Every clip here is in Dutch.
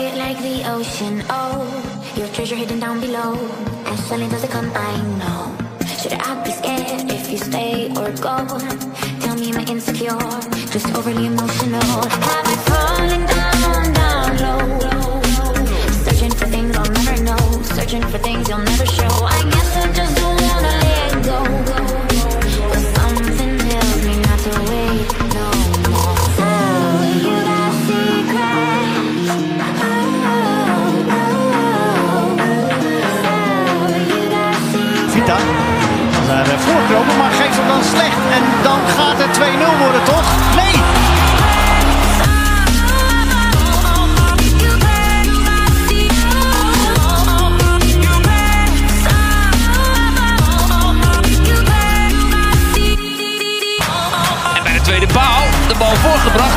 quiet like the ocean. Oh, your treasure hidden down below. As silent as it come, I know. Should I be scared if you stay or go? Tell me, am I insecure? Just overly emotional. Have I falling down, down low? Searching for things I'll never know. Searching for things you'll never show. I guess I just don't wanna let go. But something tells me not to wait no more. So you got secrets. Sittard kan daar voorkomen, maar geeft hem dan slecht. En dan gaat het 2-0 worden, toch? Nee! En bij de tweede paal de bal voorgebracht.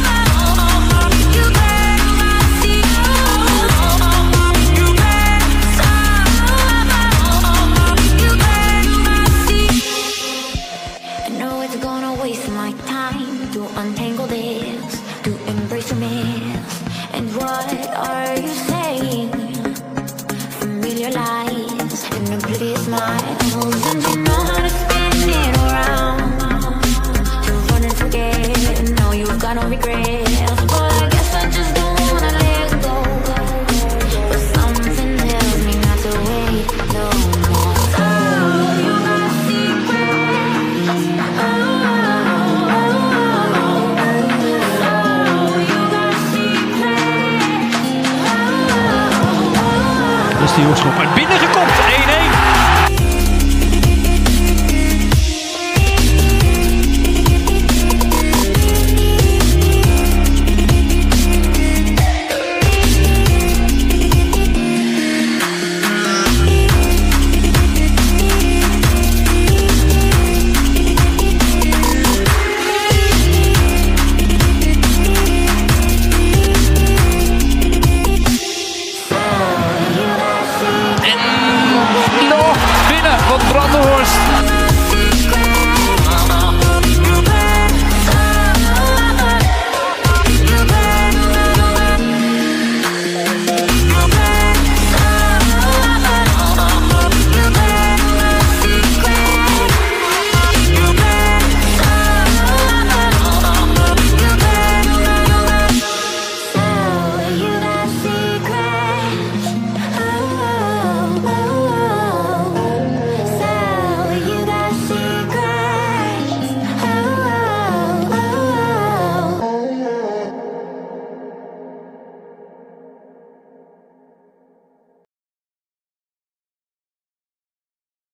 Untangle this, to embrace your mess. And what are you saying? Familiar lies and a pretty smile. And you know how to spin it around. To run and forget, no, you've got no regrets. But I guess I just don't wanna let go. But something tells me not to wait no more. Oh, you got secrets. Is die hoekschop uit binnen gekomen.